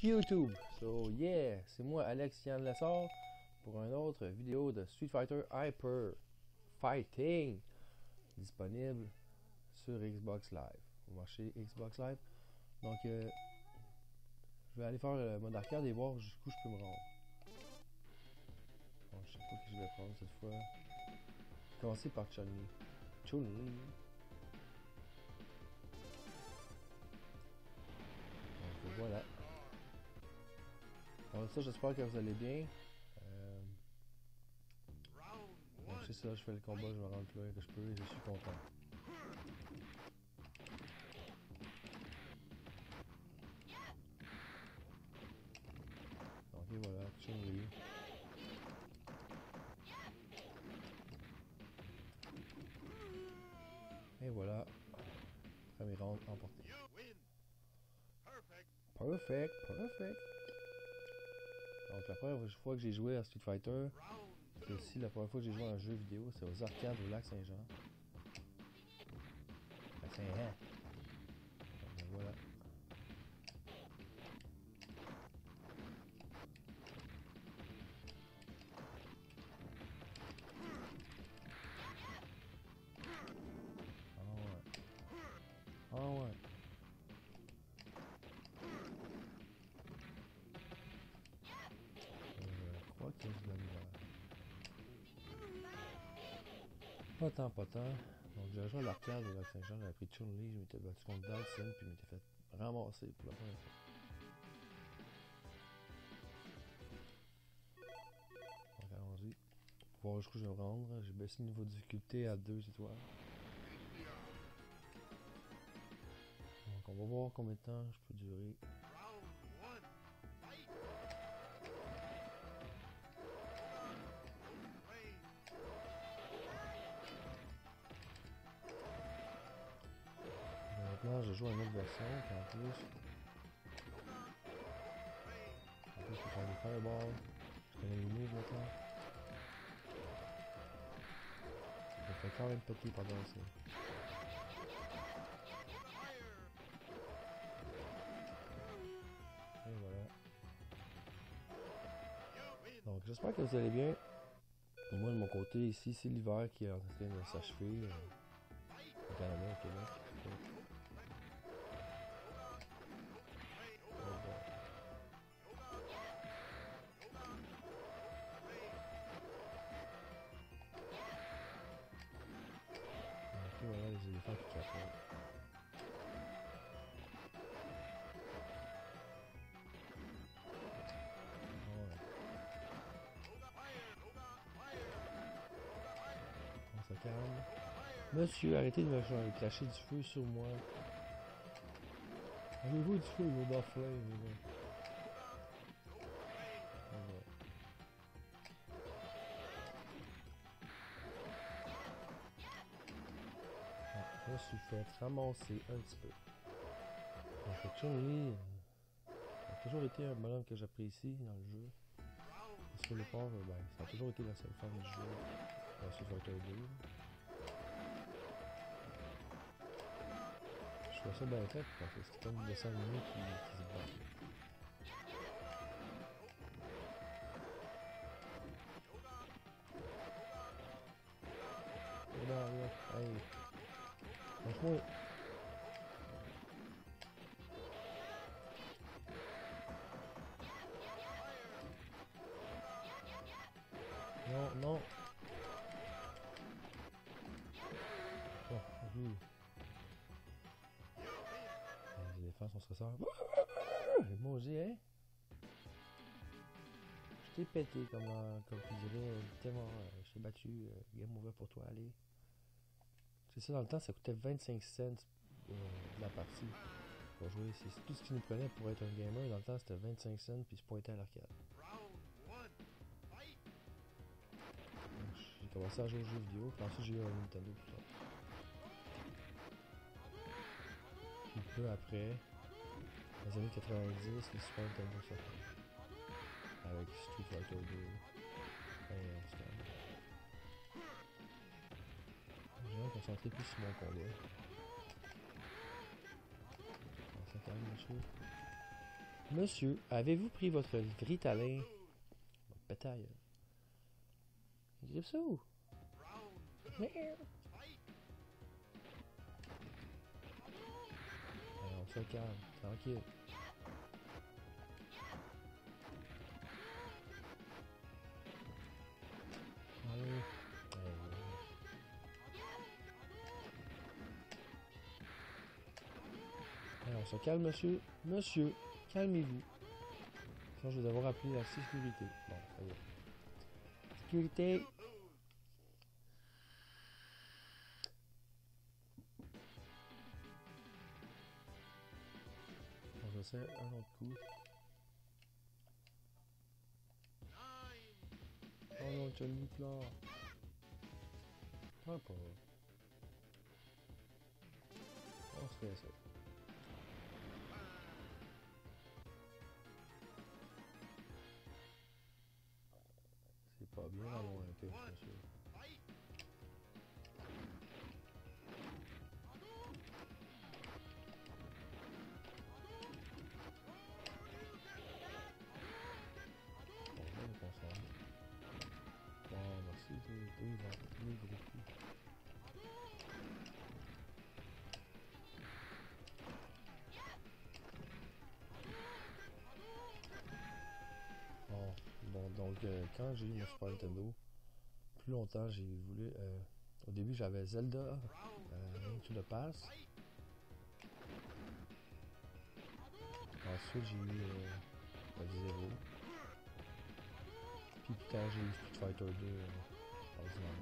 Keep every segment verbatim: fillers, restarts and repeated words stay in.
YouTube. So yeah, c'est moi Alex Yann Lessard pour une autre vidéo de Street Fighter Hyper Fighting disponible sur Xbox Live. Vous marchez Xbox Live. Donc euh, je vais aller faire le mode arcade et voir jusqu'où je peux me rendre. Bon, je sais pas qui je vais prendre cette fois. Commencer par Chun-Li. Chun-Li. Donc voilà. Donc ça, j'espère que vous allez bien. Euh... Donc c'est ça, je fais le combat, je me rends plus loin que je peux et je suis content. Donc et voilà, Chun-Li. Et voilà, premier round emporté. Perfect, perfect. Donc la première fois que j'ai joué à Street Fighter, c'est aussi la première fois que j'ai joué à un jeu vidéo, c'est aux arcades au Lac-Saint-Jean. Lac-Saint-Jean. Donc voilà. Ah ouais. Ah ouais. Je crois que je dois Pas tant, pas tant. Donc j'ai joué à l'arcade au Lac-Saint-Jean, j'avais pris Chun-Li, je m'étais battu contre Dalsin, puis je m'étais fait ramasser pour la première fois. Donc allons-y. Pour voir jusqu'où je vais me rendre, j'ai baissé le niveau de difficulté à deux étoiles. Donc on va voir combien de temps je peux durer. Maintenant, je joue à une autre version, puis en plus, en plus, je peux faire des fireballs. Je connais les moves maintenant. Je me fais quand même péter pendant ça. Et voilà. Donc, j'espère que vous allez bien. Et moi, de mon côté, ici, c'est l'hiver qui est en train de s'achever euh, au Canada, au Québec. Et voilà les éléphants qui capotent. Ouais. On se calme. Monsieur, arrêtez de me cracher du feu sur moi. Avez-vous du feu, le bas flame, je me suis fait ramasser un petit peu. Donc Chun-Li a toujours été un bonhomme que j'apprécie dans le jeu. Et sur le port, ben, ça a toujours été la seule forme du jeu dans Street Fighter deux. Je trouve ça bien fait parce que c'est comme une dessin animé qui, qui se bat. Et là, là, hey. Franchement, non, non. Oh, oui. Les éléphants sont stressants. Les maudits, hein? Je t'ai pété, comme, euh, comme tu dirais, tellement. Euh, je t'ai battu. Euh, game over pour toi, allez. C'est ça, dans le temps, ça coûtait vingt-cinq cents euh, de la partie. Pour jouer, c'est tout ce qu'il nous prenait pour être un gamer. Dans le temps, c'était vingt-cinq cents, puis se pointer à l'arcade. J'ai commencé à jouer aux jeux vidéo, puis ensuite j'ai eu un Nintendo tout ça. Puis peu après, dans les années quatre-vingt-dix, le Super Nintendo sortait. Avec Street Fighter deux. Et c'était... Je vais me concentrer plus sur mon combat. On s'en calme, monsieur. Monsieur, avez-vous pris votre Ritalin? Bataille. Grippe ça où? Merde! On se calme, tranquille. Allez. Allez, on se calme, monsieur. Monsieur, calmez-vous. Sinon, je vais devoir appeler la sécurité. Bon, ça y est. Sécurité. On va faire un autre coup. Oh non, Johnny pleure. Pleure pas. On se fait ça. C'est pas bien d'avoir un pêche, monsieur. On va le consommer. Bon, merci de deux deux gros coups. Bon, bon donc euh, quand j'ai eu mon Super Nintendo, plus longtemps j'ai voulu. Euh, au début j'avais Zelda, euh, Into the Past. Ensuite j'ai eu euh, F-Zero. Puis plus tard j'ai eu Street Fighter deux euh, ordinaire.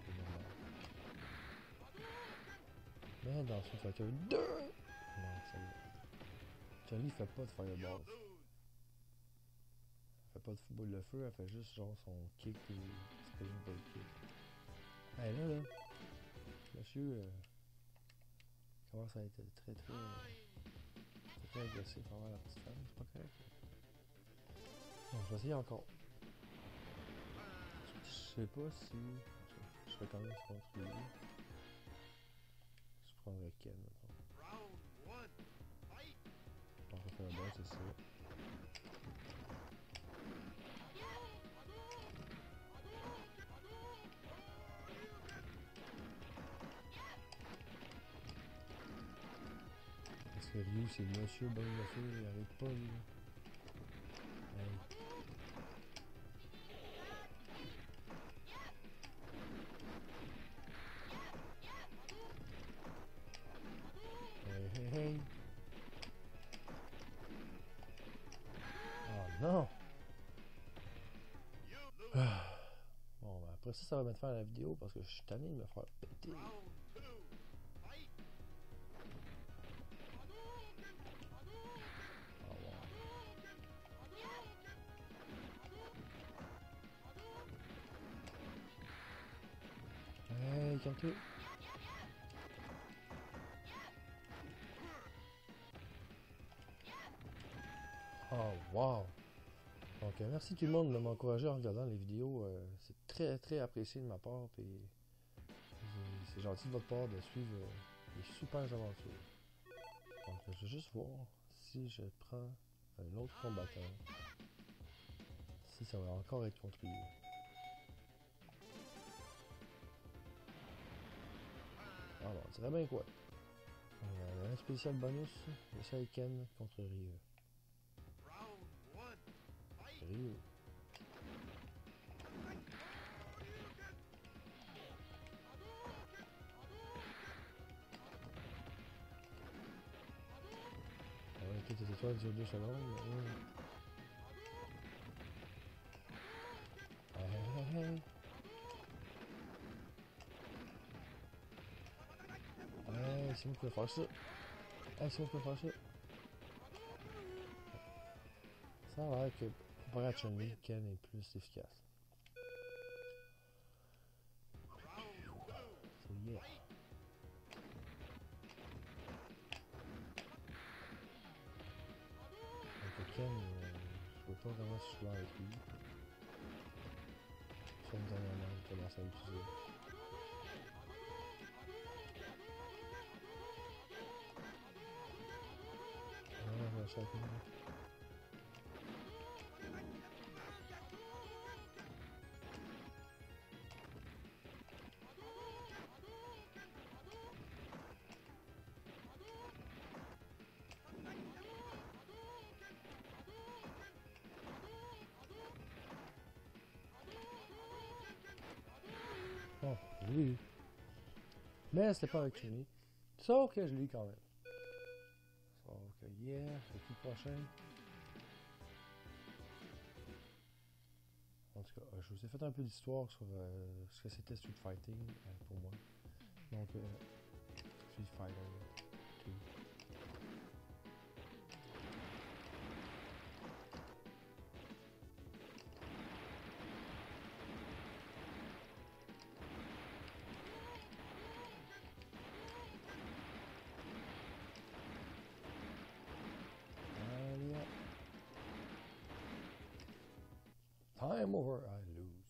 Mais dans Street Fighter deux, non, ça y est. Johnny fait pas de fireball. Elle fait pas de football de feu, elle fait juste genre son kick et spinning ball kick. Hey là là, monsieur euh, commence à être très très très, très agressif envers la petite femme, c'est pas correct. Bon, je vais essayer encore. Je sais pas si je serais quand même contre lui. Je prendrais Ken maintenant. On va faire un bon, c'est ça. Parce que Ryu c'est monsieur bon le feu, il arrête pas lui. Hey. Hey hey hey. Oh non! Ah. Bon ben après ça ça va mettre fin à la vidéo parce que je suis tanné de me faire péter. Hey, calme-toi. Oh, wow! Donc, euh, merci tout le monde de m'encourager en regardant les vidéos. Euh, c'est très, très apprécié de ma part. Et c'est gentil de votre part de suivre euh, les super aventures. Donc, je vais juste voir si je prends un autre combattant. Si ça va encore être contre lui. Ah bon, on dirait bien quoi. Euh, un spécial bonus, le Saiken contre Ryu. Ryu. Ah ouais, toutes les étoiles durent deux secondes. Mmh. Hey, hey, hey. Hey, c'est moi qui peux faire ça. Hey, c'est moi qui peux faire ça. Ça a l'air que, comparé à Chun-Li, Ken est plus efficace. So yeah. Donc Ken, euh, je vois pas vraiment si je suis là avec lui. Sauf dernièrement, je commence à l'utiliser. Ah, je vais chacun. je l'ai eu. Mais c'était pas avec Chini. Sauf que je l'ai eu quand même. Sauf que, yeah, c'est qui le prochain? En tout cas, euh, je vous ai fait un peu d'histoire sur euh, ce que c'était Street Fighting euh, pour moi. Donc, euh, Street Fighter deux. Allez, hop. Time over, I lose.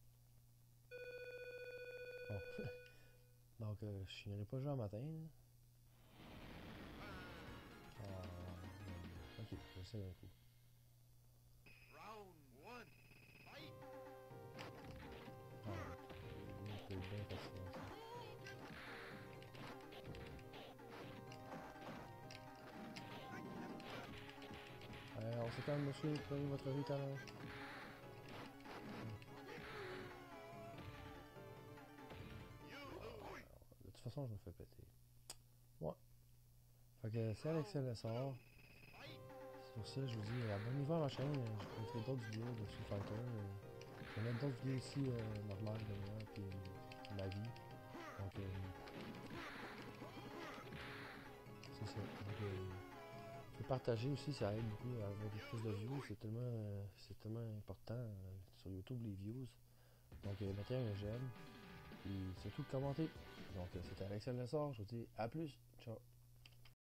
Bon. Donc, euh, je finirai pas le jeu en matin. Là. Ah, ok, j'essaie d'un coup. Ah, c'est bien facile. Alors, on se calme, monsieur, prenez votre rythme. De toute façon, je me fais péter. Ouais. Fait que c'est Alex L S R. Sur ça, je vous dis, abonnez-vous à ma chaîne. Je ferai d'autres vidéos de Street Fighter. Je vais mettre d'autres vidéos aussi euh, normales de moi, puis euh, ma vie. Donc, euh, c'est ça. Donc, euh, partager aussi, ça aide beaucoup à avoir plus de views. C'est tellement, euh, c'est tellement important euh, sur YouTube, les views. Donc, euh, mettez un j'aime. Et surtout, commentez. Donc, euh, c'était Alex L S R. Je vous dis à plus. Ciao.